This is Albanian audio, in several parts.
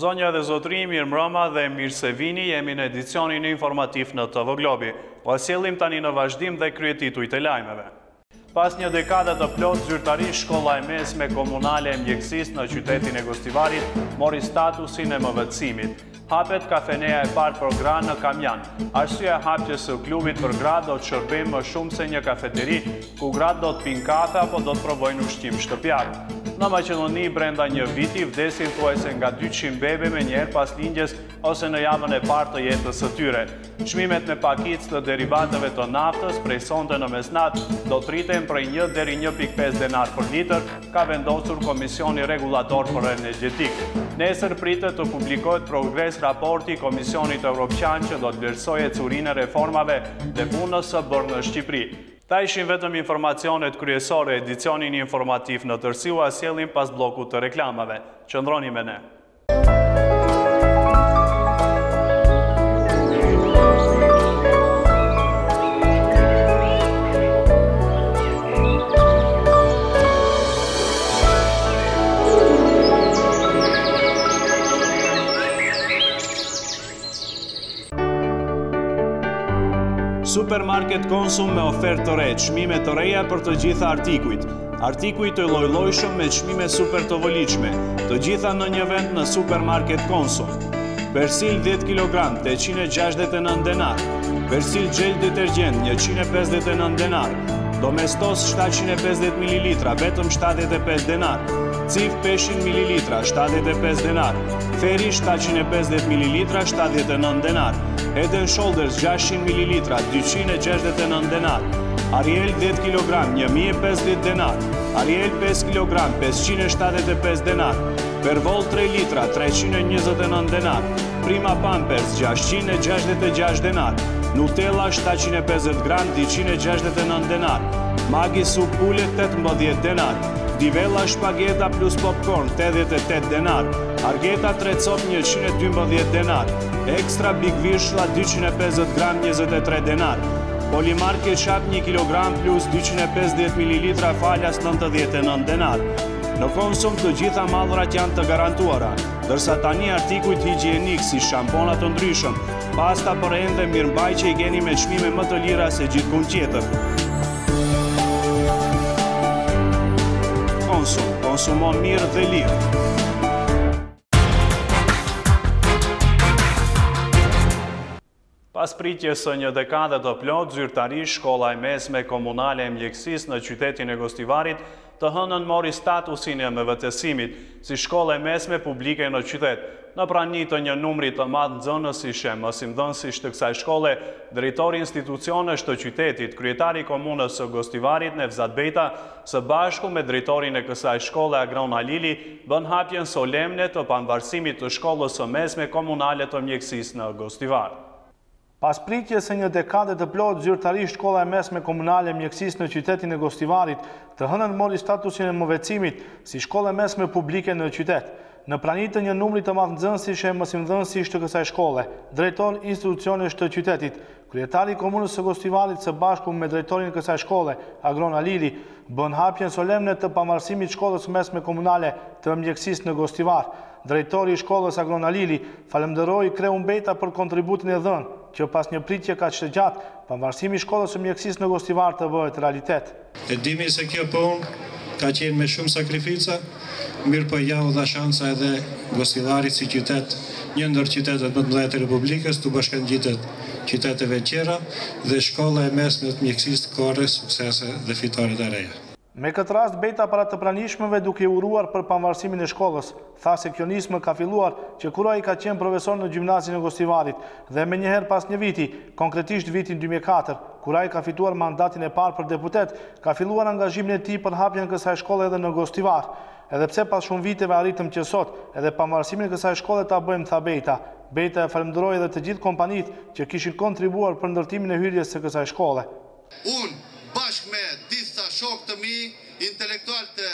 Zonja dhe zotri, mirëmbrëma dhe mirë se vini, jemi në edicionin informativ në TV Globi. Po sjellim tani në vazhdim dhe kryetitujt e lajmeve. Pas një dekade të plot, zyrtarisht shkolla e mesme komunale e mjekësisë në qytetin e Gostivarit mori statusin e mëvendësimit. Hapet kafeneja e parë për gra në Kamjan. Arsyeja e hapjes së klubit për gra do të shërbejë më shumë se një kafeteri, ku gratë do të pinë kafe apo do të provojnë ushqim shtëpiak. Në Maqedoni, brenda një viti, vdesin thuajse nga 200 bebe me njerë pas lindjes ose në javën e parë të jetës së tyre. Çmimet me pakicë të derivateve të naftës prej sonte në mesnat do të rriten prej 1 deri 1.5 denar për litër, ka vendosur Komisioni Rregullator për Energjetik. Nesër pritet të publikohet progres raporti i Komisionit Evropian që do të vlerësojë ecurinë e reformave dhe punës së bërë në Shqipëri. Ta ishin vetëm informacionet kryesore, edicionin informativ në tërësi u asjellim pas blokut të reklamave. Qëndroni me ne. Supermarket Konsum me ofertë të re, çmime të reja për të gjitha artikujt. Artikuj të lloj-llojshëm me çmime super të voliqme, të gjitha në një vend në Supermarket Konsum. Persil 10 kg, 869 denar. Persil gjel detergjent, 159 denar. Domestos 750 ml, vetëm 75 denar. Cif peshin ml, 75 denar. Feri 750 ml, 79 denar. Head & Shoulders 600 ml, 269 denar. Ariel 10 kg, 1050 denar. Ariel 5 kg, 575 denar. Pervol 3 litra, 329 denar. Prima Pampers 666 denar. Nutella 750 gram, 269 denar. Maggi Sup Pule 18 denar. Divella Shpageta plus popcorn 88 denar. Argeta 3 cop 112 denar. Ekstra Big Vishla 250 gram 23 denar. Polimar Ketchup 1 kg plus 250 ml falas 99 denar. Në Konsum të gjitha mallrat janë të garantuara, dërsa tani artikujt higjienik si shamponat të ndryshëm, pasta për ende mirëmbajtje i keni me çmime më të lira se gjithkund tjetër. Konsum, konsumon mirë dhe lirë. Pas pritjes së një dekade të plot, zyrtarisht shkolla e mesme komunale e mjekësisë në qytetin e Gostivarit të hënën mori statusin e mëvendësimit si shkollë e mesme publike në qytet. Në prani të një numri të madh nxënësish e mësimdhënësish të kësaj shkolle, drejtori institucionesh të qytetit, kryetari i komunës së Gostivarit Nevzat Bejta, së bashku me drejtorin e kësaj shkolle Agron Halili, bën hapjen solemne të pavarësimit të shkollës së mesme komunale të mjekësisë në Gostivar. Pas pritjes së një dekade të plot, zyrtarisht shkolla e mesme komunale e mjekësisë në qytetin e Gostivarit të hënën mori statusin e mëvendësimit si shkollë e mesme publike në qytet. Në prani të një numri të madh nxënësish e mësimdhënësish të kësaj shkolle, drejtor institucionesh të qytetit, kryetari i komunës së Gostivarit së bashku me drejtorin e kësaj shkolle, Agron Halili, bën hapjen solemne të pavarësimit shkollës mesme komunale të mjekësisë në Gostivar. Drejtori i shkollës Agron Halili falenderoi Kreun Bejta për kontributin e dhënë, që pas një pritje kaq të gjatë, pavarësimi i shkollës së mjekësisë në Gostivar të bëhet realitet. E dimi se kjo punë ka qenë me shumë sakrifica, mirë po ja u dha shansa edhe Gostivarit si qytet, një ndër qytetet më të mëdha të Republikës, të bashkangjitet qyteteve tjera dhe shkolla e mesme të mjekësisë ka suksese dhe fitore të reja. Me këtë rast, Bejta para të pranishmëve duke uruar për pavarësimin e shkollës, tha se kjo nismë ka filluar që kur ai ka qenë profesor në gjimnazin e Gostivarit dhe me njëherë pas një viti, konkretisht vitin 2004, kur ai ka fituar mandatin e parë për deputet, ka filluar angazhimin e tij për hapjen e kësaj shkolle edhe në Gostivar. Edhe pse pas shumë viteve arritëm që sot, edhe pavarësimin e kësaj shkolle ta bëjmë, tha Bejta. Bejta e falenderoi edhe të gjithë kompanitë që kishin kontribuar për ndërtimin e hyrjes së kësaj shkolle. Bashkë me disa shok të mi, intelektual të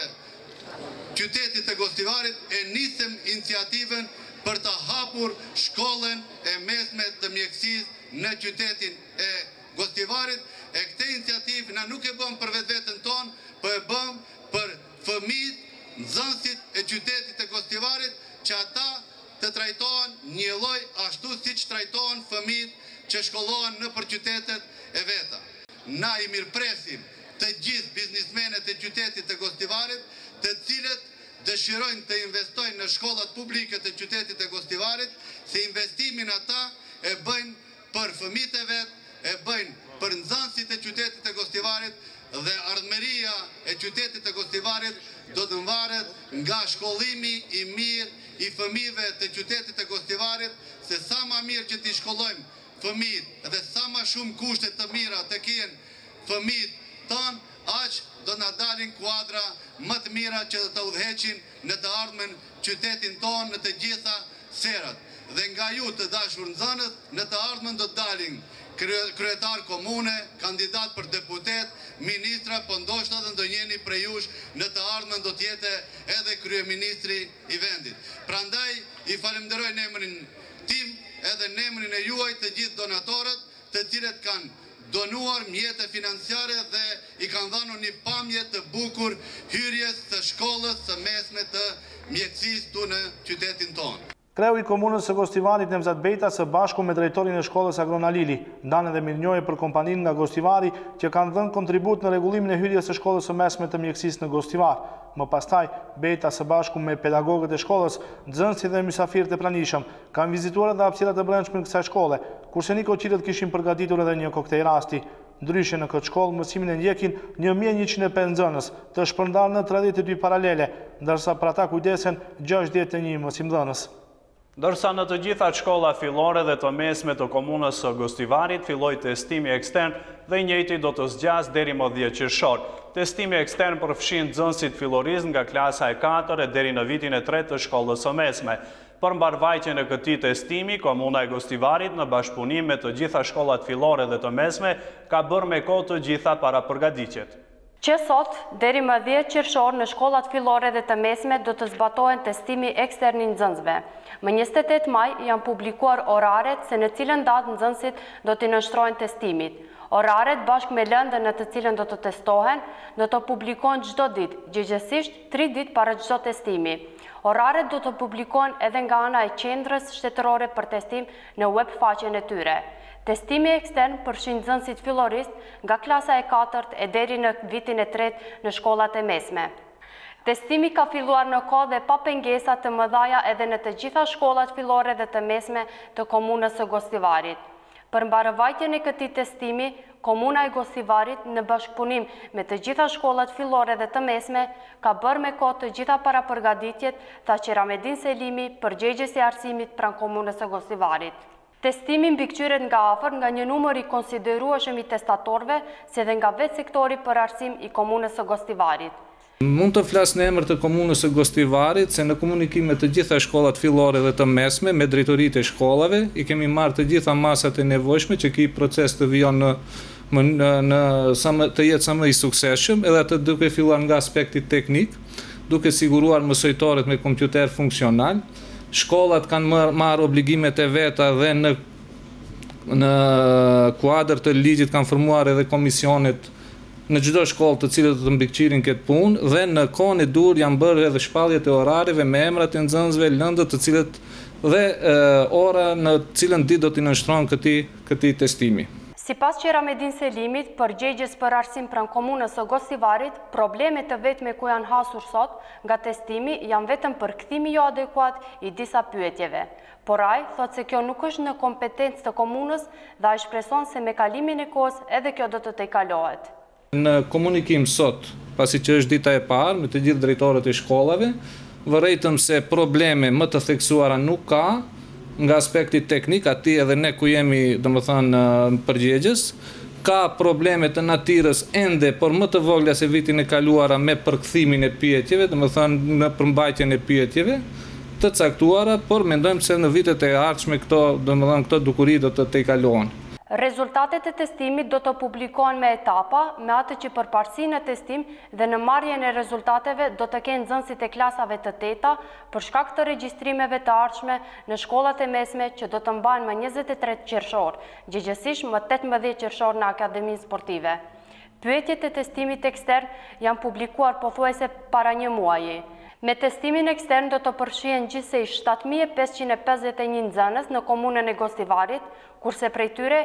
qytetit të Gostivarit, e nisëm iniciativen për të hapur shkollën e mesme të mjekësisë në qytetin e Gostivarit. E këtë iniciativë na nuk e bëm për vetveten tonë, po e bëm për fëmijët, nxënësit e qytetit të Gostivarit, që ata të trajtohen një lloj ashtu siç trajtohen fëmijët që shkollohen në për qytetet e veta. Na i mirëpresim të gjithë biznismenet e qytetit të Gostivarit, të cilët dëshirojnë të investojnë në shkollat publike të qytetit të Gostivarit, se investimin ata e bëjnë për fëmijët e vet, e bëjnë për nxënësit e qytetit të Gostivarit, dhe ardhmëria e qytetit të Gostivarit do të varet nga shkollimi i mirë i fëmijëve të qytetit të Gostivarit, se sa më mirë që t'i shkollojmë fëmijët dhe sa më shumë kushte të mira të kenë fëmijët tonë, aq do na dalin kuadra më të mira që do të udhëheqin në të ardhmen qytetin tonë në të gjitha sferat. Dhe nga ju të dashur nxënës, në të ardhmen do të dalin kryetar komune, kandidat për deputet, ministra, po ndoshta edhe ndonjëri prej jush në të ardhmen do të jetë edhe kryeministri i vendit. Prandaj i falenderoj në emrin tim edhe në emrin e juaj të gjithë donatorët, të cilët kanë donuar mjete financiare dhe i kanë dhënë një pamje të bukur hyrjes së shkollës së mesme të mjekësisë tu në qytetin tonë. Kreu i komunës së Gostivarit Nevzat Bejta së bashku me drejtorin e shkollës Agrona Lili ndanë edhe mirënjohje për kompaninë nga Gostivari që kanë dhënë kontribut në rregullimin e hyrjes së shkollës së mesme të mjekësisë në Gostivar. Më pastaj, Bejta së bashku me pedagogët e shkollës, nxënësit dhe mysafirët e pranishëm kanë vizituar edhe hapësirat e brendshme në kësaj shkolle, kurse nikoqirët kishin përgatitur edhe një koktej rasti. Ndryshe në këtë shkollë mësimin e ndjekin 1105 nxënës, të shpërndarë në 32 paralele, ndërsa për ata kujdesen 61 mësimdhënës. Dërsa në të gjitha shkolla fillore dhe të mesme të komunës së Gostivarit filloi testimi ekstern dhe i njëjti do të zgjas deri më 10 qershor. Testimi ekstern përfshin nxënësit filloristë nga klasa e 4 deri në vitin e 3 të shkollës së mesme. Për mbarvajtjen e këtij testimi, komuna e Gostivarit në bashkëpunim me të gjitha shkollat fillore dhe të mesme ka bërë me kohë të gjitha parapërgatitjet. Që sot, deri më 10 qershor në shkollat fillore dhe të mesme do të zbatohen testimi ekstern i nxënësve. Më 28 maj janë publikuar oraret se në cilën datë nxënësit do t'i nënshtrojnë testimit. Oraret bashkë me lëndën në të cilën do të testohen, do të publikohen çdo ditë, gjithsesi 3 ditë para çdo testimi. Oraret do të publikohen edhe nga ana e qendrës shtetërore për testim në web faqen e tyre. Testimi ekstern përfshin nxënësit filloristë nga klasa e 4 e deri në vitin e 3 në shkollat e mesme. Testimi ka filluar në kohë dhe pa pengesa të mëdha edhe në të gjitha shkollat fillore dhe të mesme të komunës së Gostivarit. Për mbarvajtjen e këtij testimi, komuna e Gostivarit në bashkëpunim me të gjitha shkollat fillore dhe të mesme ka bërë me kohë të gjitha parapërgatitjet, tha Ramedin Selimi, përgjegjësi i arsimit pranë komunës së Gostivarit. Testimi mbikëqyret nga afër nga një numër i konsiderueshëm i testatorëve, si dhe nga vetë sektori për arsim i komunës së Gostivarit. Mund të flas në emër të komunës së Gostivarit, se në komunikim me të gjitha shkollat fillore dhe të mesme, me drejtoritë e shkollave, i kemi marrë të gjitha masat e nevojshme që ky proces të vijon të jetë sa më i suksesshëm, edhe atë duke filluar nga aspekti teknik, duke siguruar mësojtorët me kompjuter funksional. Shkollat kanë marrë obligimet e veta dhe në kuadër të ligjit kanë formuar edhe komisionet në çdo shkollë të cilët do të mbikëqirin këtë punë dhe në kohën e dur janë bërë edhe shpalljet e orareve me emrat e nxënësve, lëndët të cilët dhe ora në cilën ditë do t'i nënshtrohen këtij testimi. Sipas Ramedin Selimit, përgjegjës për arsim pranë komunës së Gostivarit, problemet të vetme ku janë hasur sot nga testimi janë vetëm përkthimi jo adekuat i disa pyetjeve. Por ai thotë se kjo nuk është në kompetencë të komunës dhe ai shpreson se me kalimin e kohës edhe kjo do të tejkalohet. Në komunikim sot, pasi që është dita e parë me të gjithë drejtorët e shkollave, vërejtëm se probleme më të theksuara nuk ka. Nga aspekti teknik, aty edhe ne ku jemi, domethënë, përgjegjës, ka probleme të natyrës ende, por më të vogla se vitin e kaluara me përkthimin e pyetjeve, domethënë në përmbajtjen e pyetjeve të caktuara, por mendojmë se në vitet e ardhshme këto dukuri do të tejkalohen. Rezultatet e testimit do të publikohen me etapa, me atë që përparësi në testim dhe në marrjen e rezultateve do të kenë nxënësit e klasave të 8 për shkak të regjistrimeve të ardhshme në shkollat e mesme që do të mbahen më 23 qershor, gjithsesi më 18 qershor në Akademinë Sportive. Pyetjet e testimit ekstern janë publikuar pothuajse para një muaji. Me testimin ekstern do të përfshihen gjithsej 7.551 nxënës në komunën e Gostivarit, kurse prej tyre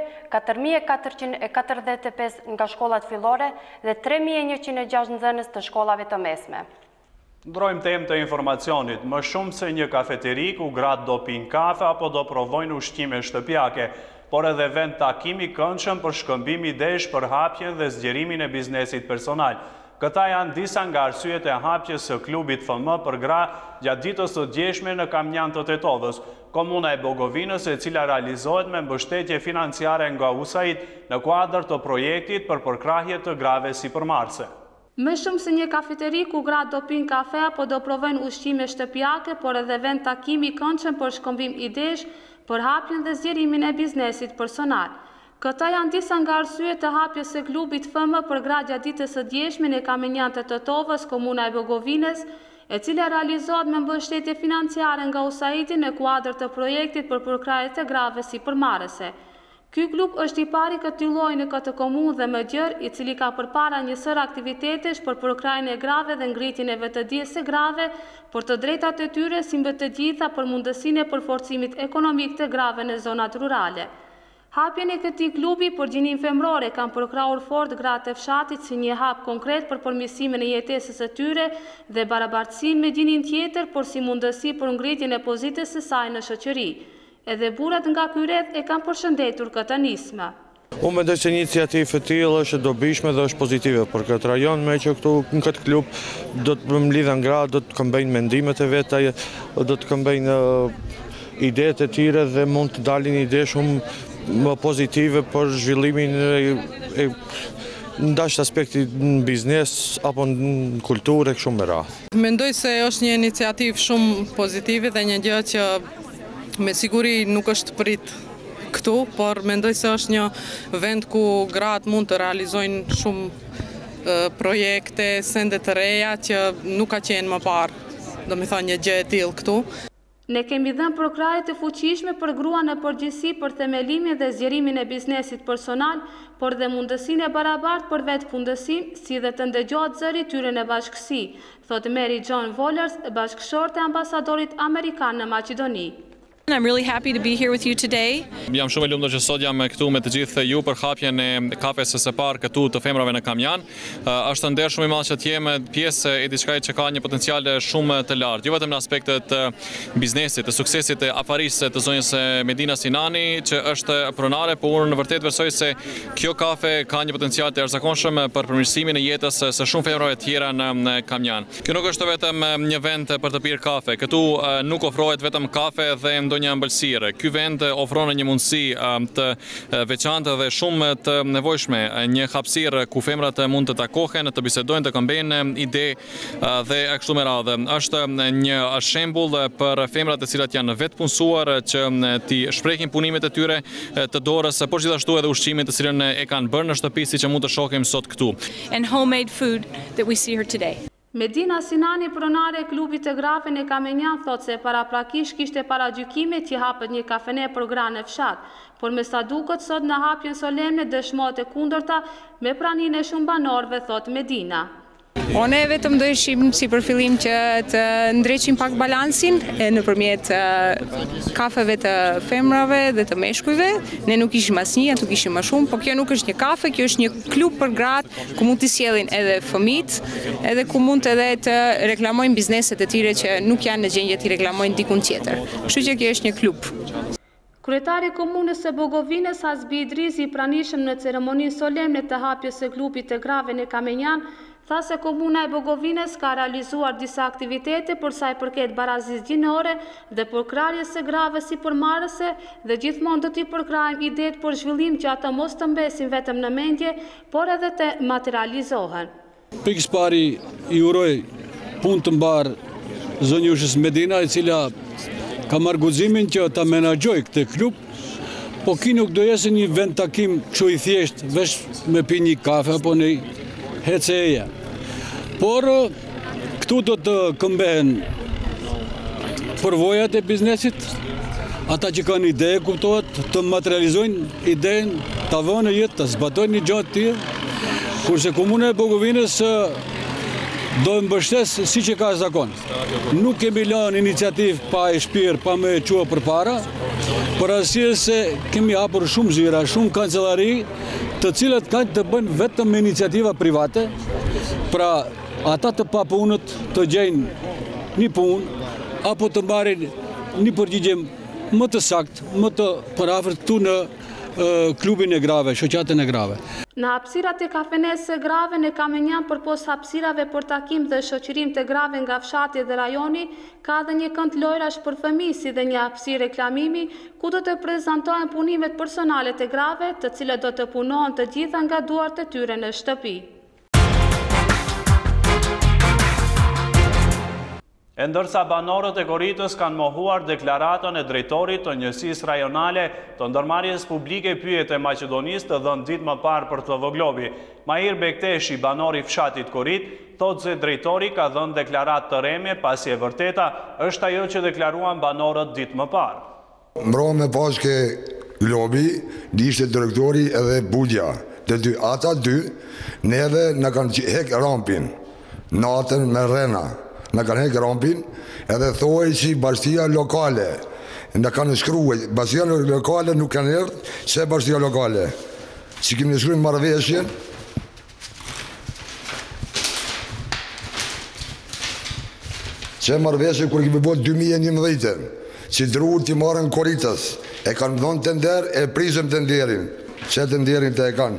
4.445 nga shkollat fillore dhe 3.106 nxënës të shkollave të mesme. Ndrojmë temë të informacionit. Më shumë se një kafeteri ku gratë do pinë kafe apo do provojnë ushqime shtëpiake, por edhe vend takimi këndshëm për shkëmbim idesh për hapjen dhe zgjerimin e biznesit personal. Këta janë disa nga arsyet e hapjes së klubit FM për gra gjatë ditës së djeshme në Kamjan të Tetovës, komuna e Bogovinës, e cila realizohet me mbështetje financiare nga USAID në kuadër të projektit për përkrahje të grave sipërmarrëse. Më shumë se një kafeteri ku gratë do pinë kafe apo do provojnë ushqime shtëpiake, por edhe vend takimi i këndshëm për shkëmbim idesh për hapjen dhe zgjerimin e biznesit personal. Këta janë disa nga arsyet të hapjes së klubit FM për gra gjatë ditës së djeshme në Kamjan të Tetovës, komuna e Bogovinës, e cila realizohet me mbështetje financiare nga USAID në kuadër të projektit për përkrahje të grave sipërmarrëse. Ky klub është i pari këtij lloji në këtë komunë dhe më gjerë, i cili ka përpara një sër aktivitetesh për përkrahjen e grave dhe ngritjen e vetëdijes së grave për të drejtat e tyre si mbi të gjitha për mundësinë e përforcimit ekonomik të grave në zonat rurale. Hapjen e këtij klubi për gjinin femrore kanë përkrahur fort gratë e fshatit si një hap konkret për përmirësimin e jetesës së tyre dhe barabartësinë me gjinin tjetër, por si mundësi për ngritjen e pozitës së saj në shoqëri. Edhe burrat nga ky rreth e kanë përshëndetur këtë nismë. Unë mendoj se iniciativë e tillë është e dobishme dhe është pozitive për këtë rajon, me që këtu në këtë klub do të mlidhen gra, do të këmbejnë mendimet e veta, do të këmbejnë idetë e tyre dhe mund të dalin ide shumë më pozitive për zhvillimin e ndashtë aspekti në biznes apo në kulturë e kështu me radhë. Mendoj se është një iniciativë shumë pozitive dhe një gjë që me siguri nuk është prit këtu, por mendoj se është një vend ku gratë mund të realizojnë shumë projekte, sende të reja që nuk ka qenë më parë, do me thonë një gjë e tillë këtu. Ne kemi dhënë përkrahje të fuqishme për grua në përgjithësi për themelimin dhe zgjerimin e biznesit personal, por dhe mundësinë e barabartë për vetë fundësim, si dhe të ndëgjohet zëri tyre në bashkësi, thotë Mary John Vollers, bashkëshorte e ambasadorit amerikan në Maqedoni. I'm really happy to be here with you today. Jam shumë i lumtur që sot jam këtu me të gjithë ju për hapjen e kafes së parë këtu të femrave në Kamjan. Është nder shumë i madh që të jem pjesë e diçka që ka një potencial shumë të lartë, jo vetëm në aspektet të biznesit, të suksesit të afarisë të zonjës Medina Sinani, që është pronare, por unë në vërtet besoj se kjo kafe ka një potencial të jashtëzakonshëm për përmirësimin e jetës së shumë femrave të tjera në Kamjan. Kjo nuk është vetëm një vend për të pirë kafe. Këtu nuk ofrohet vetëm kafe dhe një ëmbëlsirë. Ky vend ofron një mundësi të veçantë dhe shumë të nevojshme, një hapësirë ku femrat mund të takohen, të bisedojnë, të këmbejnë ide dhe kështu me radhë. Është një shembull për femrat të cilat janë vetpunësuar që t'i shprehin punimet e tyre të dorës, por gjithashtu edhe ushqimin të cilën e kanë bërë në shtëpi, siç e mund të shohim sot këtu. And homemade food that we see here today. Medina Sinani, pronare e klubit të grave në Kamjan, thot se paraprakisht kishte paragjykime që hapet një kafene për gra në fshat, por me sa duket sot në hapjen solemne dëshmohet e kundërta me praninë e shumë banorëve, thot Medina. One vetëm do ishim si për fillim që të ndreqim pak balansin nëpërmjet kafeve të femrave dhe të meshkujve. Ne nuk ishim asnjë, ato kishim më shumë, por kjo nuk është një kafe, kjo është një klub për gratë ku mund të sjellin edhe fëmijët, edhe ku mund edhe të reklamojnë bizneset e tyre që nuk janë në gjendje të reklamojnë dikun tjetër. Kështu që kjo është një klub. Kryetari i komunës së Bogovinës Hasbi Idrizi, i pranishëm në ceremoninë solemne të hapjes së klubit të grave në Kamjan, tha se komuna e Bogovinës ka realizuar disa aktivitete për sa i përket barazisë gjinore dhe përkrahjes së grave sipërmarrëse dhe gjithmonë do t'i përkrahim idetë për zhvillim që ata mos të mbesin vetëm në mendje, por edhe të materializohen. Pikës pari i uroj punë të mbar zonjushës Medina, e cila ka marrë guximin që ta menaxhoj këtë klub, po ki nuk do jesë një vend takim kështu i thjesht, veç me pi një kafe apo një heceja. Por këtu do të këmbehen përvojat e biznesit, ata që kanë ide, kuptohet, të materializojnë idenë, ta vënë në jetë, të zbatojnë një gjatë tjerë, kurse komuna e Bogovinës do mbështes si që ka zakon. Nuk kemi lënë iniciativë pa e shpirë, pa me qua për para, për arsye se kemi hapur shumë zyra, shumë kancelari, të cilat kanë të bëjnë vetëm me iniciativa private, pra ata të papunët të gjejnë një punë, apo të marrin një përgjigje më të saktë, më të përafërt këtu në klubin e grave, shoqatën e grave. Në hapësirat e kafenesë së grave në Kamenjan përpos hapësirave për takim dhe shoqërim të grave nga fshati dhe rajoni, ka dhe një kënd lojrash për fëmijë si dhe një hapësirë reklamimi ku do të prezantohen punimet personale të grave, të cilët do të punohen të gjitha nga duart e tyre në shtëpi. E ndërsa banorët e Korritës kanë mohuar deklaratën e drejtorit të njësisë rajonale të ndërmarrjes publike pyet e Maqedonisë të dhënë ditë më parë për të voglobi. Mahir Bekteshi, banori fshatit Korrit, thotë se drejtori ka dhënë deklaratë të reme pasi e vërteta është ajo që deklaruan banorët ditë më parë. Mbrohem me pashke lobi, ishte direktori edhe budja. Ata dy, neve në kanë hek rampin, natën me rena. Në kanë hekë rampin, edhe thoi që bashkia lokale. Në kanë shkruaj, bashkia lokale nuk kanë erdhë, që bashkia lokale. Që kemi shkruaj marrëveshjen, që marrëveshjen kërë kemi bërë 2011, që drurë të marrën Korritës, e kanë dhënë të nder, e prisëm të nderin. Që të nderin të e kanë.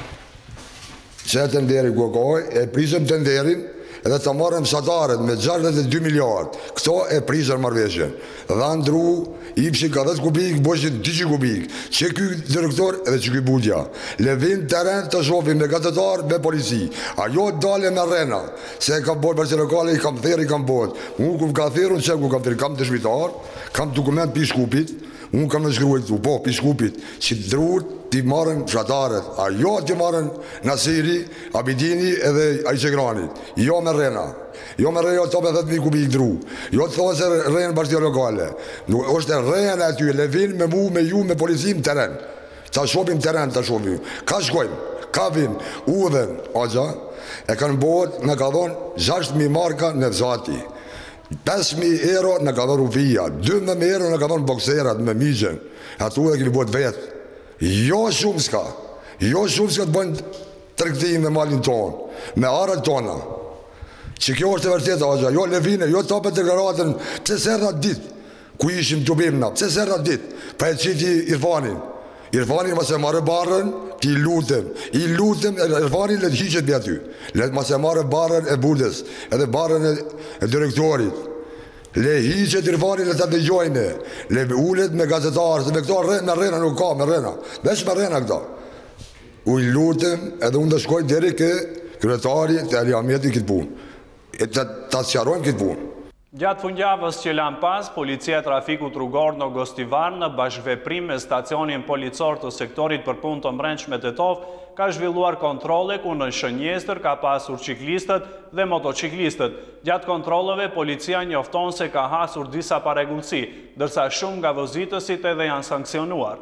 Që të nderin kërkoj, e prisëm të nderin, edhe të marrëm fshatarët me 62 miliard. Këto e prisën marrëveshjen. Dhe ndru, ipshin ka 10 kubik, bëshin 200 kubik. Që ky direktor edhe që ky budja. Levin teren të shofim me gazetar, me polici. Ajo dale me rena. Se kam bërë bërë që lokale, i kam theri, i kam bërë. Unë ku ka therun, që ku kam theri, kam të shmitar, kam dokument për shkupit, unë kam në shkruaj tu, po, për shkupit, që drurët t'i marrën fshatarët, ajo t'i marrën Nasiri, Abidini edhe Ajqegranit, jo me rena, jo me rena, jo të me 10.000 kubik dru, jo të thonë se rena bashkëtia lokale, është rena aty, levin me mu, me ju, me policim teren, ta shopim teren, ta shopim, ka shkojmë, ka vim, udhen, agja, e kanë bot, në ka dhonë 6.000 marka në vzati, 5.000 euro në ka dhonë rufia, 12.000 euro në ka dhonë bokserat me migjen, atu dhe kemi bot vetë. Jo shumë s'ka të bëjnë tregtim me malin tonë, me arët tona, që kjo është e vërteta, jo levine, jo tapet deklaratën, pse serna ditë, ku ishim të bimna, pse serna ditë, pa e qiti Irfanin mas e marrë barën, i lutem, Irfanin le të hiqet bja ty, mas e marrë barën e burdes, edhe barën e direktorit, le hiqet Irfanin le të dëgjojnë, le ullet me gazetarë, se me këto me rena nuk ka, me rena, veç me rena këta. U i lutem edhe unë të shkoj deri ke kryetari të Eliameti këtë punë, të sqarojmë këtë punë. Gjatë fundjavës që lan pas, policia e trafikut rrugor në Gostivar në bashkëveprim me stacionin policor të sektorit për punë të mbrëmshme Tetov ka zhvilluar kontrole ku në Shënjestër ka pasur ciklistët dhe motociklistët. Gjatë kontrolleve, policia njofton se ka hasur disa parregullsi, ndërsa shumë nga vozitësit edhe janë sankcionuar.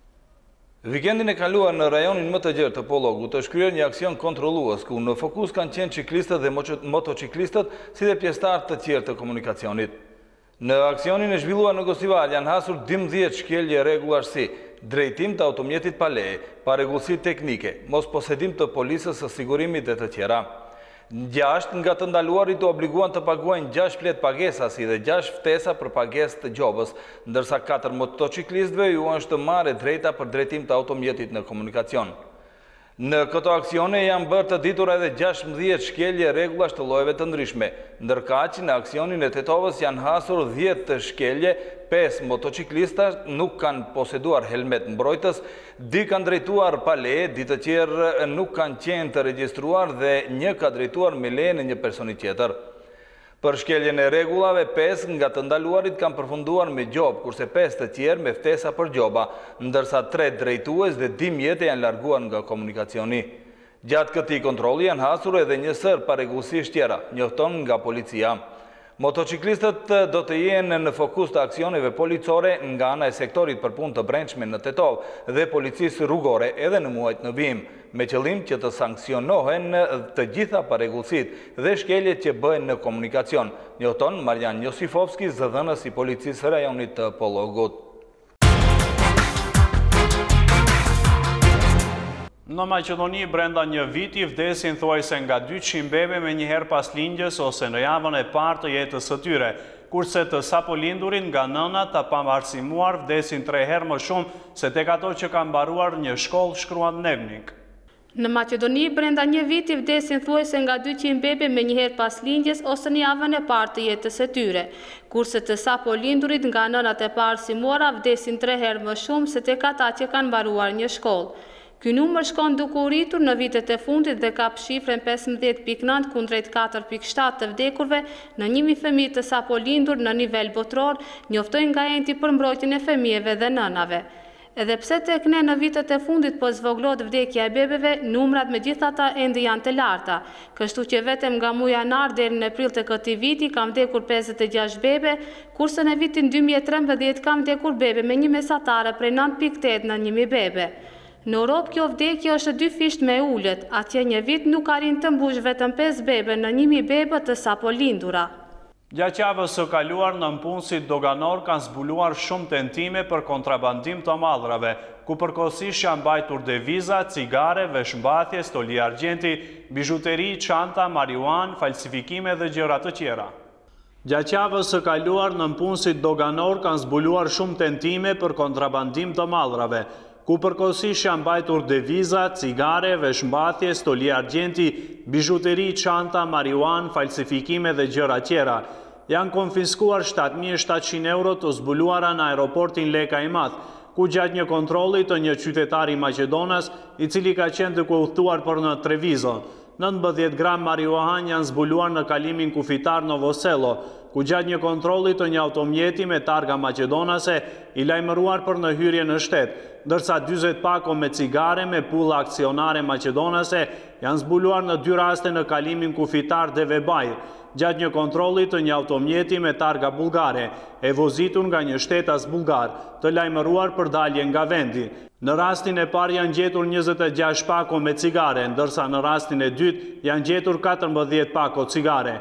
Vikendin e kaluar në rajonin më të gjerë të Pollogut është kryer një aksion kontrollues ku në fokus kanë qenë ciklistët dhe motociklistët si dhe pjesëtarë të tjerë të komunikacionit. Në aksionin e zhvilluar në Gostivar janë hasur 12 shkelje rregullash si drejtim të automjetit pa leje, parregullsi teknike, mos posedim të policës së sigurimit dhe të tjera. 6 nga të ndaluarit të obliguan të paguajnë 6 flet pagesa si dhe 6 ftesa për pagesë të gjobës, ndërsa 4 motociklistëve ju është marrë drejta për drejtim të automjetit në komunikacion. Në këto aksione janë bërë të ditur edhe 16 shkelje rregullash të llojeve të ndryshme, ndërkaq në aksionin e Tetovës janë hasur 10 të shkelje, 5 motociklista nuk kanë poseduar helmet mbrojtës, 2 kanë drejtuar pa leje, 2 të tjerë nuk kanë qenë të regjistruar dhe 1 ka drejtuar me lejen e një personi tjetër. Për shkeljen e rregullave, 5 nga të ndaluarit kanë përfunduar me gjobë, kurse 5 të tjerë me ftesa për gjoba, ndërsa 3 drejtues dhe 2 mjete janë larguar nga komunikacioni. Gjatë këtij kontrolli janë hasur edhe një sër parregullsish tjera, njofton nga policia. Motociklistët do të jenë në fokus të aksioneve policore nga ana e sektorit për punë të brendshme në Tetov dhe policisë rrugore edhe në muajt në vijim, me qëllim që të sankcionohen të gjitha parregullësitë dhe shkeljet që bëhen në komunikacion. Njofton Marian Josifovski, zëdhënës i policisë rajonit të Pollogut. Në Maqedoni, brenda një viti vdesin thuajse nga 200 bebe me njëherë pas lindjes ose në javën e parë të jetës së tyre, kurse të sapo lindurin nga nënat të pavarësimuar vdesin 3 herë më shumë se tek ato që kanë mbaruar një shkollë, shkruan Dnevnik. Në Maqedoni, brenda një viti vdesin thuajse nga 200 bebe me njëherë pas lindjes ose në javën e parë të jetës së tyre, kurse të sapo lindurit nga nënat e pavarësimuara vdesin 3 herë më shumë se tek ata që kanë mbaruar një shkollë. Ky numër shkon duke u rritur në vitet e fundit dhe kap shifrën 15.9 kundrejt 4.7 të vdekurve në 1.000 fëmijë të sapo lindur në nivel botror, njoftojnë nga enti për mbrojtjen e fëmijëve dhe nënave. Edhe pse tek ne në vitet e fundit po zvoglohet vdekja e bebeve, numrat megjithatë ende janë të larta, kështu që vetëm nga muaji janar deri në prill të këtij viti kanë vdekur 56 bebe, kurse në vitin 2013 kanë vdekur bebe me një mesatare prej 9.8 në 1.000 bebe. Në Europë kjo vdekje është 2 fisht me ullët, atje një vit nuk arrin të mbush vetëm 5 bebe në 1.000 bebe të sapo lindura. Gjatë javës së kaluar në punësit doganor kanë zbuluar shumë tentime për kontrabandim të mallrave, ku përkohësisht janë mbajtur deviza, cigare, veshmbathje, stoli argjenti, bizhuteri, çanta, marijuan, falsifikime dhe gjëra të tjera. Gjatë javës së kaluar në punësit doganor kanë zbuluar shumë tentime për kontrabandim të mallrave, ku përkohësisht janë mbajtur deviza, cigare, veshmbathje, stoli argjenti, bizhuteri, çanta, marijuan, falsifikime dhe gjëra tjera. Janë konfiskuar 7.700 euro të zbuluara në aeroportin Leka i Madh, ku gjatë një kontrolli të një qytetari Maqedonas, i cili ka qenë duke udhëtuar për në Trevizo. 19 gram marijuan janë zbuluar në kalimin kufitar Novoselo, ku gjatë një kontrolli të një automjeti me targa maqedonase i lajmëruar për në hyrje në shtet, ndërsa 40 pako me cigare me pulla aksionare maqedonase janë zbuluar në 2 raste në kalimin kufitar Devebajr, gjatë një kontrolli të një automjeti me targa bulgare, e vozitur nga një shtetas bulgar, të lajmëruar për dalje nga vendi. Në rastin e parë janë gjetur 26 pako me cigare, ndërsa në rastin e dytë janë gjetur 14 pako cigare.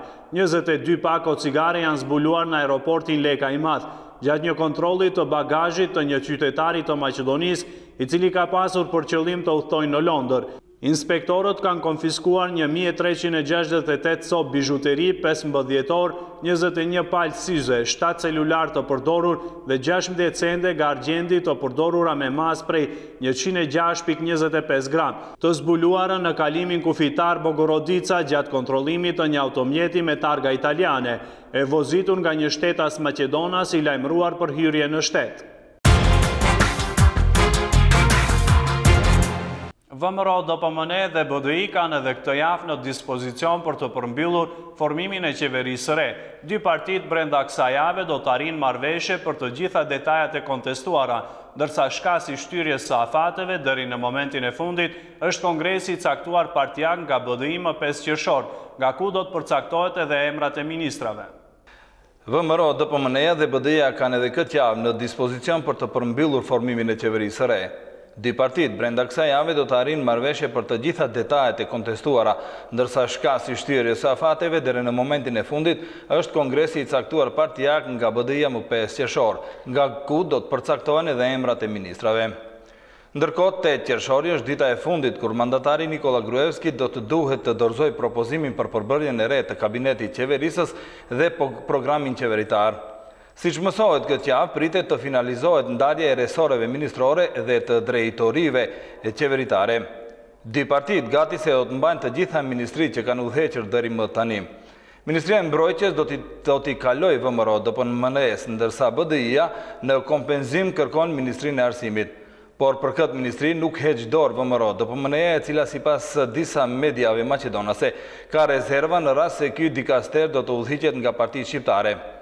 22 pako cigare janë zbuluar në aeroportin Leka i Madh, gjatë një kontrolli të bagazhit të një qytetari të Maqedonisë, i cili ka pasur për qëllim të udhtojnë në Londër. Inspektorët kanë konfiskuar 1368 cop bizhuteri, 15 dhjetor, 21 palë syze, 7 celular të përdorur dhe 16 cende nga argjendi të përdorura me mas prej 106.25 gram, të zbuluara në kalimin kufitar Bogorodica gjatë kontrollimit të një automjeti me targa italiane, e vozitur nga një shtetas Maqedonas i lajmëruar për hyrje në shtet. VMRO, DPMN dhe BDI kanë edhe këtë javë në dispozicion për të përmbyllur formimin e qeverisë së re. 2 partitë brenda kësaj jave do të arrijnë marrëveshje për të gjitha detajat e kontestuara, ndërsa shkasi i shtyrjes së afateve deri në momentin e fundit është kongresi i caktuar partijak nga BDI më 5 qershor, nga ku do të përcaktohet edhe emrat e ministrave. VMRO, DPMN-ja dhe BDI-ja kanë edhe këtë javë në dispozicion për të përmbyllur formimin e qeverisë së re. 2 partitë brenda kësaj jave do të arrijnë marrëveshje për të gjitha detajet e kontestuara, ndërsa shkasi i shtyrjes së afateve deri në momentin e fundit është kongresi i caktuar partijak nga BDI-ja më 5 qershor, nga ku do të përcaktohen edhe emrat e ministrave. Ndërkohë, 8 qershori është dita e fundit kur mandatari Nikola Gruevski do të duhet të dorëzojë propozimin për përbërjen e re të kabinetit qeverisës dhe programin qeveritar. Siç mësohet këtë javë, pritet të finalizohet ndarja e resoreve ministrore dhe të drejtorive qeveritare. 2 partitë gati se do të mbajnë të gjitha ministritë që kanë udhëhequr deri më tani. Ministria e Mbrojtjes do t'i kalojë VMRO DPMN-s, ndërsa BDI-ja në kompenzim kërkon Ministrinë e Arsimit. Por për këtë ministri nuk heq dorë VMRO DPMN-ja, e cila sipas disa mediave maqedonase ka rezerva në rast se ky dikaster do të udhëhiqet nga partitë shqiptare.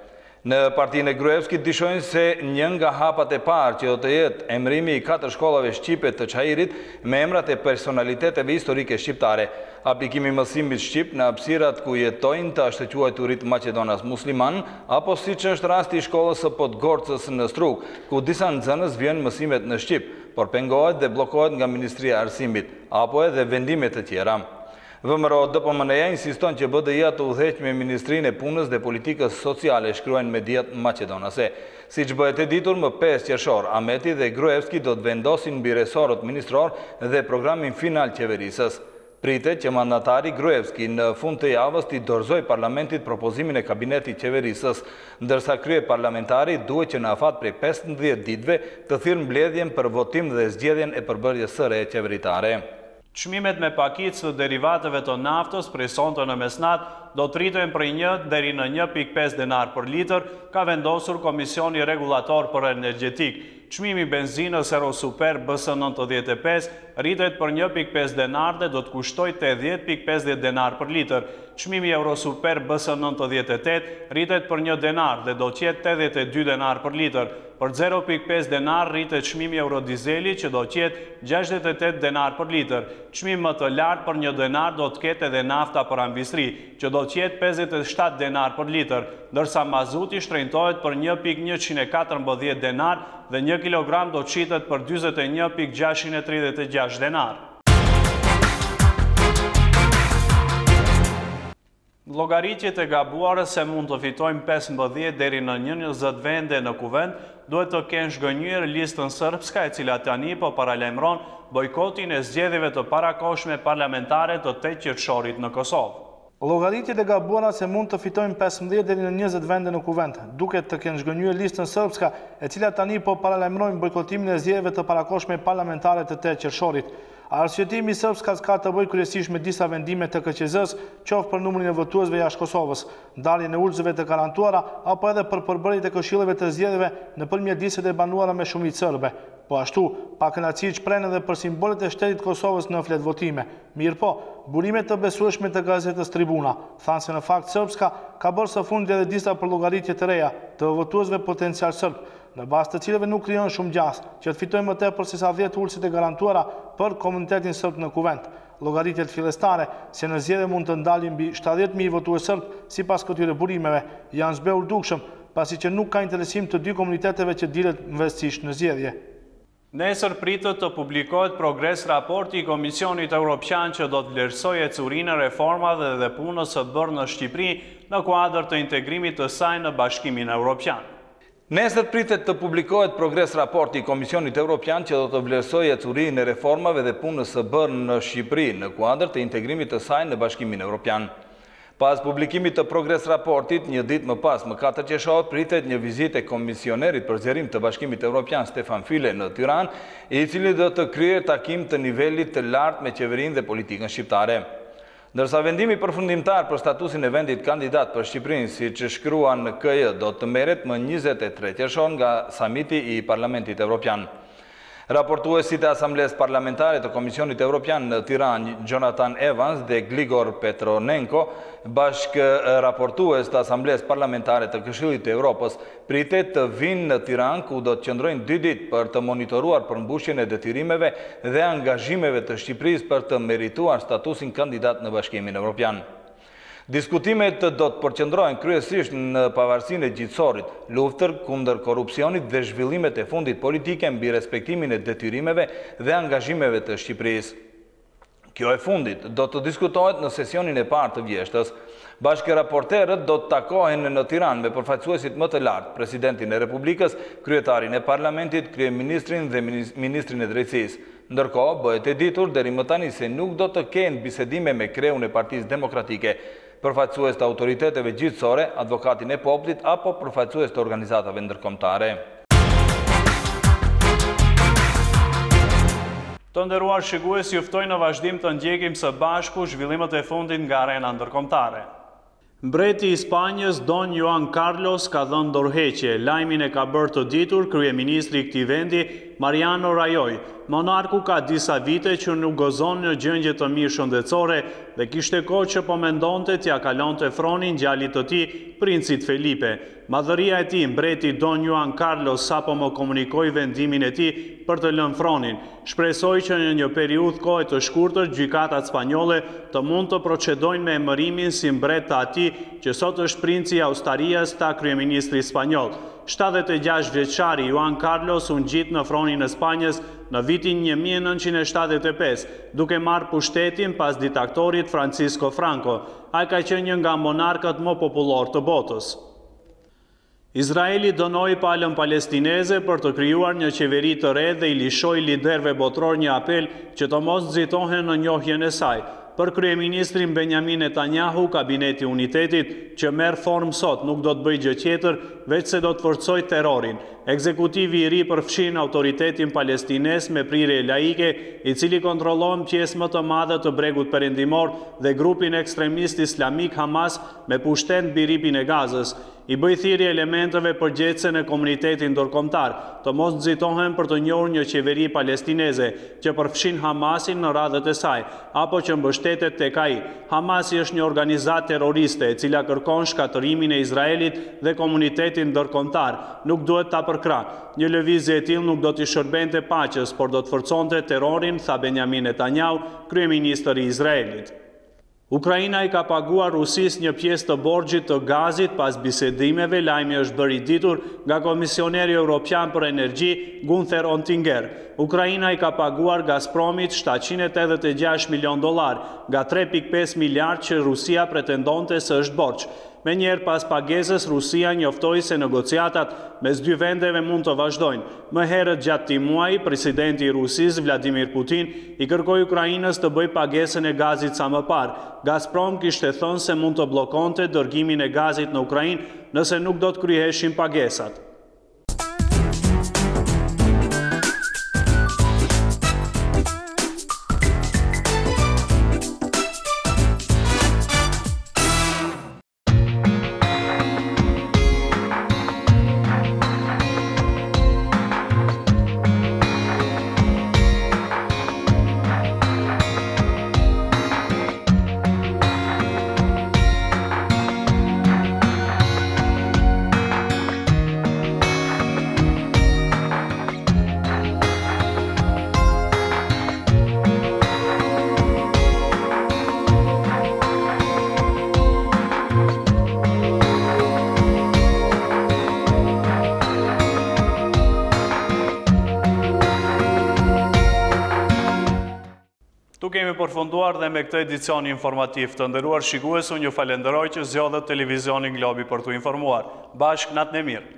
Në partinë e Gruevskit dishojnë se një nga hapat e parë që do të jetë emrimi i 4 shkollave shqipe të Çajirit me emrat e personaliteteve historike shqiptare. Aplikimi mësimit shqip në hapësirat ku jetojnë të ashtë quajturit Maqedonas Musliman, apo siç është rasti i shkollës së Podgorcës në Strug, ku disa nxënës vijnë mësimet në shqip, por pengohet dhe bllokohet nga Ministria e Arsimit, apo edhe vendime të tjera. VMRO DPMN-ja insiston që BDI-ja të udhëheqë me Ministrinë e Punës dhe Politikës Sociale, shkruajnë mediat maqedonase. Siç bëhet e ditur, më 5 qershor, Ahmeti dhe Gruevski do të vendosin mbi resorët ministror dhe programin final qeverisës. Pritet që mandatari Gruevski në fund të javës t'i dorëzoj parlamentit propozimin e kabinetit qeverisës, ndërsa krye parlamentari duhet që në afat prej 15 ditëve të thirrë mbledhjen për votim dhe zgjedhjen e përbërjes së re qeveritare. Çmimet me pakicë të derivateve të naftës prej sonte në mesnat do të rriten prej 1 deri në 1.5 denar për litër, ka vendosur Komisioni Regulator për Energjetik. Çmimi benzinës Euro Super BS95 rritet për 1.5 denar dhe do të kushtoj 80.50 denar për litër. Çmimi Euro Super BS98 rritet për 1 denar dhe do të jetë 82 denar për litër. Për 0.5 denar rritet çmimi Eurodizeli që do të jetë 68 denar për litër. Çmim më të lartë për 1 denar do të ketë edhe nafta për ambistri, që do të jetë 57 denar për litër, ndërsa mazuti shtrenjtohet për 1.114 denar dhe 1 kilogram do të qitet për 41.636 denar. Llogaritjet e gabuara se mund të fitojmë 15 deri në 20 vende në kuvend, duhet të kenë zhgënjur listën srpska e cila tani po paralajmëron bojkotin e zgjedhjeve të parakohshme parlamentare të 8 qershorit në Kosovë. Llogaritjet e gabuara se mund të fitojmë 15 deri në 20 vende në kuvend, duket të kenë zhgënjur listën srpska e cila tani po paralajmërojnë bojkotimin e zgjedhjeve të parakohshme parlamentare të 8 qershorit. Arsyetimi i Srpskas ka të bëjë kryesisht me disa vendime të KQZ-s, qoftë për numrin e votuesve jashtë Kosovës, ndarjen e ulëzëve të garantuara, apo edhe për përbërjet e këshilleve të zgjedhjeve nëpërmjet listëve e banuara me shumicë serbe. Po ashtu, pa kënaqësi çprenë edhe për simbolet e shtetit Kosovës në fletë votime. Mirë po, burimet të besueshme të gazetës Tribuna thanë se në fakt Srpska ka bërë së fundi edhe disa për llogaritje të reja të votuesve potencial serb, në bazë të cilëve nuk krijon shumë gjas, që të fitojnë më tepër se sa 10 ulësit e garantuara për komunitetin serb në kuvend. Llogaritjet fillestare se në zgjedhje mund të ndalin mbi 70.000 votues serb sipas këtyre burimeve janë zbehur dukshëm, pasi që nuk ka interesim të dy komuniteteve që dilet mbështetësisht në zgjedhje. Nesër pritet të publikohet progres raporti i Komisionit Evropian që do të vlerësojë ecurinë e reformave dhe punës së bërë në Shqipëri në kuadër të integrimit të saj në Bashkimin Evropian. Nesër pritet të publikohet progres raporti i Komisionit Evropian që do të vlerësojë ecurinë e reformave dhe punës së bërë në Shqipëri në kuadër të integrimit të saj në Bashkimin Evropian. Pas publikimit të progres raportit, një ditë më pas, më 4 qershor, pritet një vizitë e komisionerit për zgjerim të Bashkimit Evropian Stefan Füle në Tiranë, i cili do të kryejë takim të nivelit të lartë me qeverinë dhe politikën shqiptare. Ndërsa vendimi përfundimtar për statusin e vendit kandidat për Shqipërinë, siç shkruan në KJ, do të merret më 23 qershor nga samiti i Parlamentit Evropian. Raportuesit e Asamblesë Parlamentare të Komisionit Evropian në Tiranë, Jonathan Evans dhe Gligor Petronenko, bashkë raportues të Asamblesë Parlamentare të Këshillit të Evropës, pritet të vinë në Tiranë ku do të qëndrojnë 2 ditë për të monitoruar përmbushjen e detyrimeve dhe angazhimeve të Shqipërisë për të merituar statusin kandidat në Bashkimin Evropian. Diskutimet do të përqendrohen kryesisht në pavarësinë e gjithësorit, luftën kundër korrupsionit dhe zhvillimet e fundit politike mbi respektimin e detyrimeve dhe angazhimeve të Shqipërisë. Kjo e fundit do të diskutohet në sesionin e parë të vjeshtës. Bashkëraporterët do të takohen në Tiranë me përfaqësuesit më të lartë, Presidentin e Republikës, Kryetarin e Parlamentit, Kryeministrin dhe Ministrin e Drejtësisë. Ndërkohë, bëhet e ditur deri më tani se nuk do të kenë bisedime me kreun e Partisë Demokratike, përfaqësues të autoriteteve gjithësore, advokatin e popullit apo përfaqësues të organizatave ndërkombëtare. Të nderuar shikues, ju ftoj në vazhdim të ndjekim së bashku zhvillimet e fundit nga arena ndërkombëtare. Mbreti i Spanjës Don Juan Carlos ka dhënë dorëheqje. Lajmin e ka bërë të ditur kryeministri i këtij vendi Mariano Rajoj. Monarku ka disa vite që nuk gozon në gjendje të mirë shëndetësore dhe kishte kohë që po mendonte t'ia kalonte fronin djalit të tij, princit Felipe. Madhëria e tij, mbreti Don Juan Carlos, sapo më komunikoi vendimin e tij për të lënë fronin. Shpresoi që në një periudhë kohe të shkurtër gjykatat spanjolle të mund të procedojnë me emërimin si mbret të atij që sot është princi i Austarias ta kryeministri spanjoll. 76 vjeçari Juan Carlos u ngjit në fronin e Spanjës në vitin 1975, duke marrë pushtetin pas diktatorit Francisco Franco. Ai ka qenë një nga monarkët më popullor të botës. Izraeli dënoi palën palestineze për të krijuar një qeveri të re dhe i lishoi liderëve botror një apel që të mos nxitohen në njohjen e saj. Për kryeministrin Benjamin Netanyahu, kabineti i unitetit që merr formë sot nuk do të bëjë gjë tjetër veç se do të forcojë terrorin. Ekzekutivi i ri përfshin autoritetin palestines me prirje laike, i cili kontrollon pjesë më të madhe të bregut perëndimor dhe grupin ekstremist islamik Hamas me pushtet mbi ripin e Gazës. I bëj thirrje elementeve përgjegjëse në komunitetin ndërkombëtar të mos nxitohen për të njohur një qeveri palestineze që përfshin Hamasin në radhët e saj, apo që mbështetet tek ai. Hamasi është një organizatë terroriste e cila kërkon shkatërimin e Izraelit dhe komunitetin ndërkombëtar. Nuk duhet ta përkrahë. Një lëvizje e tillë nuk do t'i shërbente paqes, por do të forconte terrorin, tha Benjamin Netanyahu, kryeministri i Izraelit. Ukraina i ka paguar Rusisë një pjesë të borxhit të gazit pas bisedimeve, lajmi është bërë i ditur nga Komisioneri Evropian për Energji Gunther Oettinger. Ukraina i ka paguar Gazpromit $786 milion nga 3.5 miliard që Rusia pretendonte se është borxh. Menjëherë pas pagesës, Rusia njoftoi se negociatat mes dy vendeve mund të vazhdojnë. Më herët gjatë këtij muaji, presidenti i Rusisë Vladimir Putin i kërkoi Ukrainës të bëjë pagesën e gazit sa më parë. Gazprom kishte thënë se mund të bllokonte dërgimin e gazit në Ukrainë nëse nuk do të kryeheshin pagesat. Tu kemi përfunduar dhe me këtë edicion informativ. Të nderuar shikues, unë ju falenderoj që zgjodhët televizionin Globi për t'u informuar. Bashkë natë e mirë.